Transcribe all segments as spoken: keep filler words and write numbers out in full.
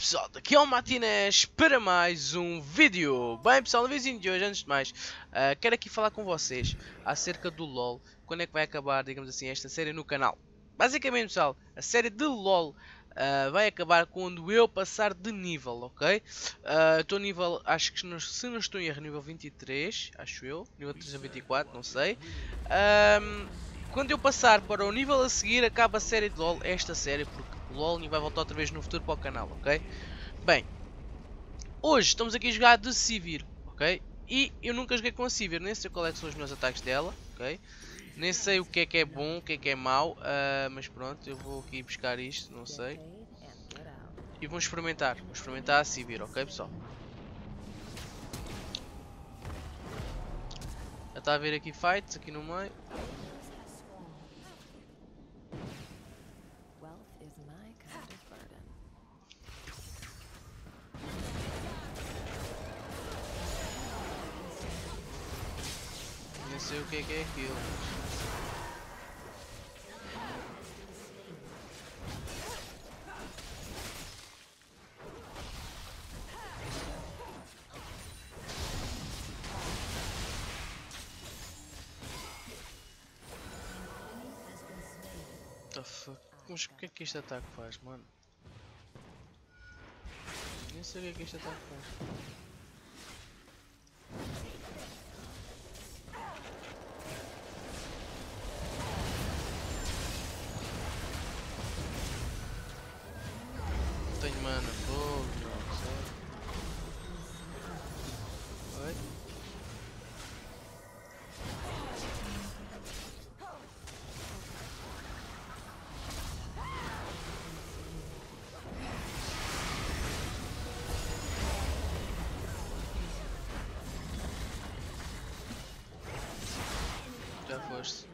pessoal, daqui é o Martinez para mais um vídeo. Bem pessoal, no vídeo de hoje, antes de mais, uh, quero aqui falar com vocês acerca do LOL. Quando é que vai acabar, digamos assim, esta série no canal? Basicamente pessoal, a série de LOL uh, vai acabar quando eu passar de nível, ok? Estou uh, nível, acho que não, se não estou em erro, nível vinte e três, acho eu. Nível trezentos e vinte e quatro, não sei. Um, quando eu passar para o nível a seguir, acaba a série de LOL, esta série, porque LOL vai voltar outra vez no futuro para o canal, ok? Bem, hoje estamos aqui a jogar de Sivir, ok? E eu nunca joguei com a Sivir, nem sei qual é que são os meus ataques dela, ok? Nem sei o que é que é bom, o que é que é mau, uh, mas pronto, eu vou aqui buscar isto, não sei. E vamos experimentar, vamos experimentar a Sivir, ok pessoal? Já está a ver aqui fights, aqui no meio. Nem sei o que é que é aquilo. What the fuck? Mas o que é que este ataque faz, mano? Nem sei o que é que este ataque faz. Não tenho mana, fogo, não sei. Oi? Já foste.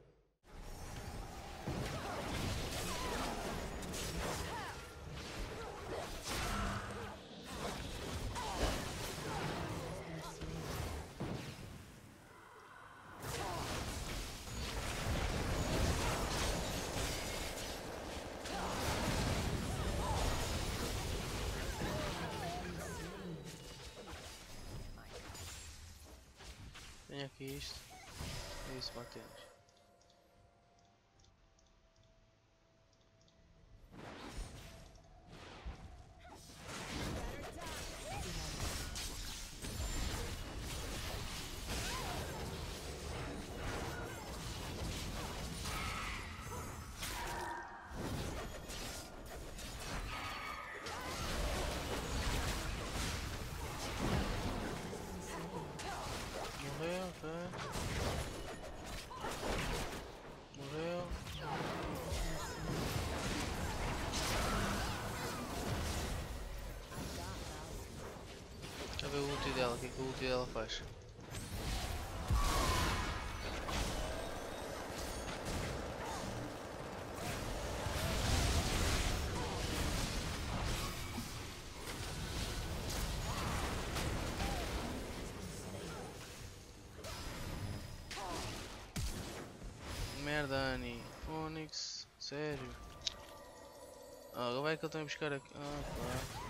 Tenho aqui isto. É isso, Martins. Morreu, ok. Morreu. Deixa eu ver o ulti dela, o que é que o ulti dela faz? Merda, Annie. Phoenix. Sério? Ah, agora é que eu tenho a buscar aqui. Ah, claro.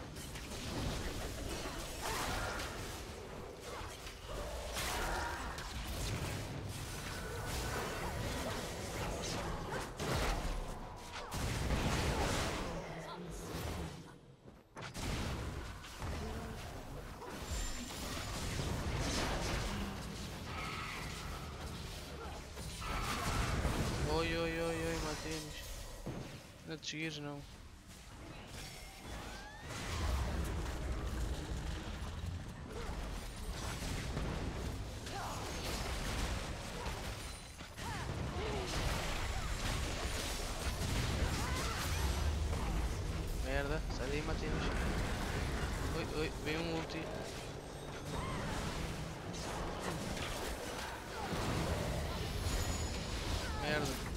Oi, oi, oi, oi, Martins. Não te seguires, não. Merda, sai daí, Martins. Oi, oi, vem um ulti. Merda.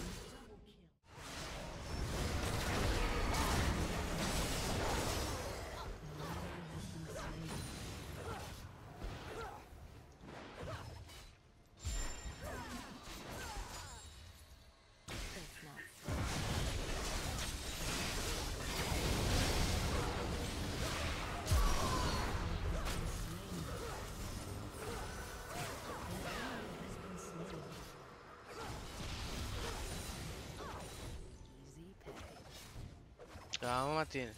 Calma, Matinas.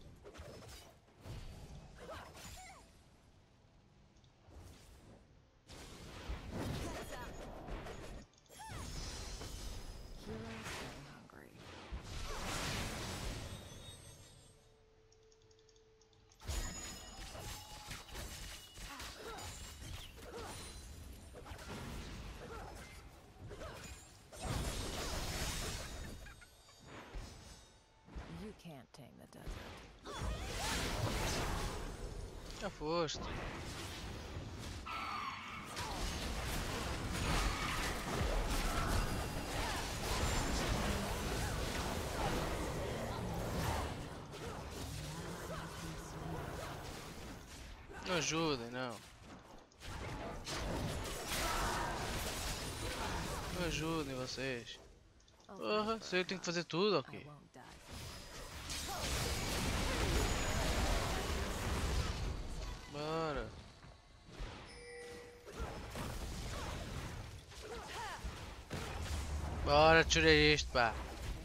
Can't tame the desert. Já foste. Não ajudem, não. Não ajudem vocês. Porra, se eu tenho que fazer tudo, ok. Bora. Bora, tirei isto, pá.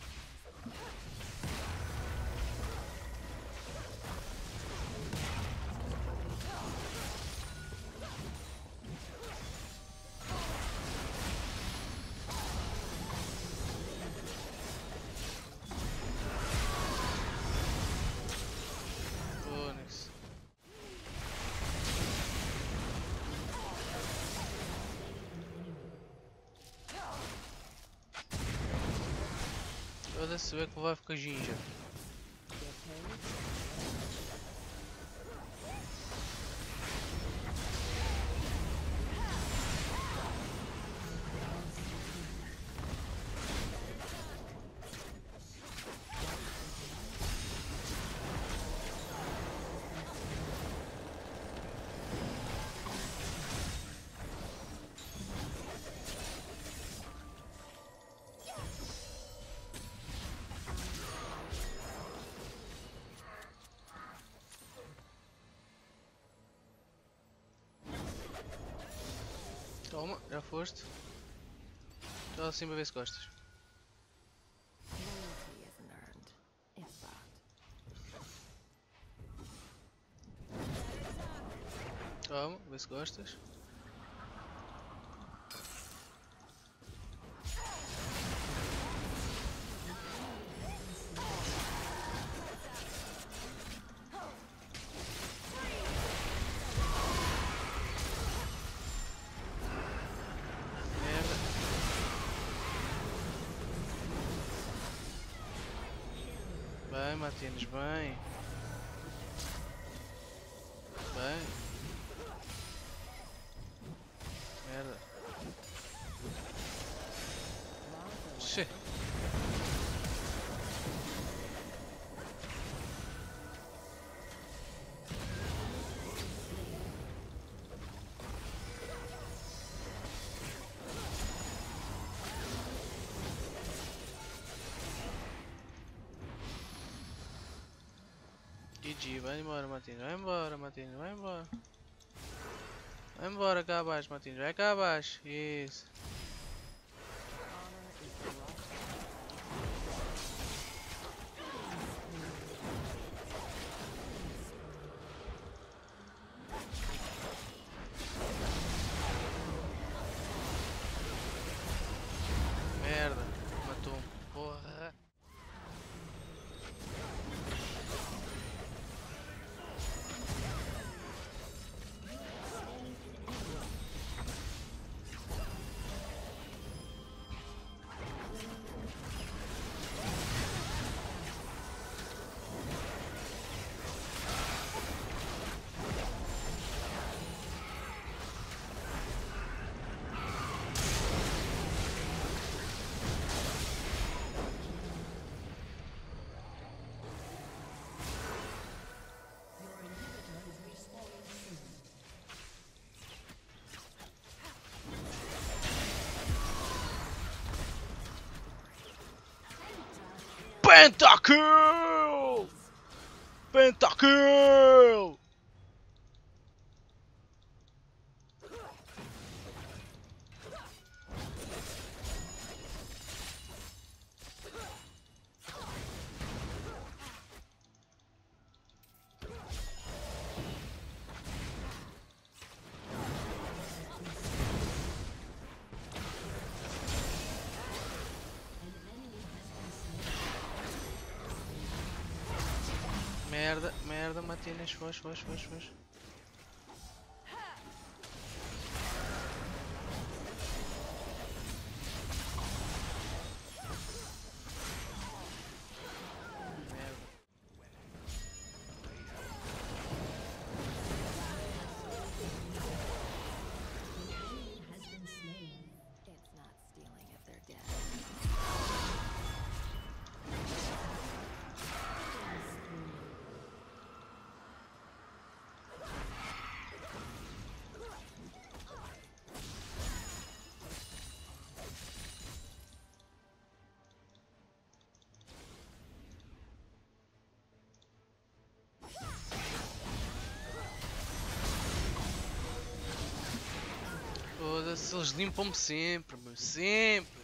Fônix. Foda-se, ver que vai ficar ginja. Toma, já foste. Estou assim para ver se gostas. Loyalty isn't earned, if that. Toma, vê se gostas. Bem, Matinas, bem. Bem. Merda. Xê. G G, vai embora, Matinho, vai embora, Matinho, vai embora. Vai embora cá abaixo, Matinho, vai cá abaixo. Isso. Merda, matou-me. Porra. Pentakill! Pentakill! da Matinas, foge, foge, foge, foge. It's not stealing if they're dead. Foda-se, eles limpam-me sempre, meu, sempre.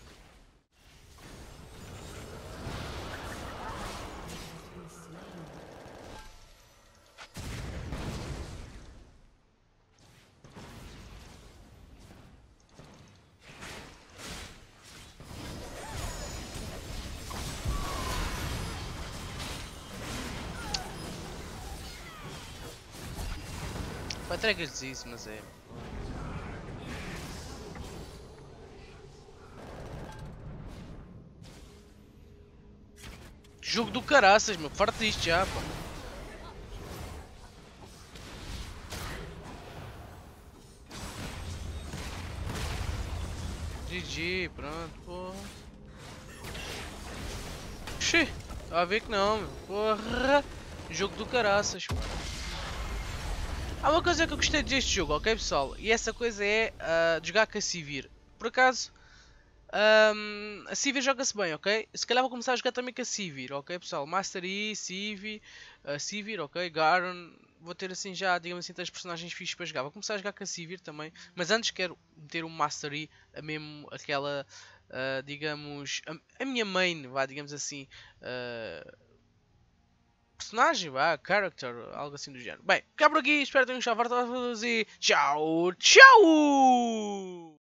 Patregas isso, mas é. Jogo do caraças, meu, farto disto já, pá. G G, pronto, porra. Xi, tá a ver que não, meu, porra. Jogo do caraças, pá. Há uma coisa que eu gostei deste jogo, ok pessoal? E essa coisa é uh, de jogar com a Sivir. Por acaso, um, a Sivir joga-se bem, ok? Se calhar vou começar a jogar também com a Sivir, ok pessoal? Master Yi, Sivir, uh, Sivir, ok? Garon. Vou ter assim já, digamos assim, três personagens fixos para jogar. Vou começar a jogar com a Sivir também. Mas antes quero meter um Master Yi, a mesmo aquela, uh, digamos, a, a minha main, vá, digamos assim. Uh, personagem, vá, character, algo assim do género. Bem, cá por aqui, espero que tenham gostado. E tchau, tchau!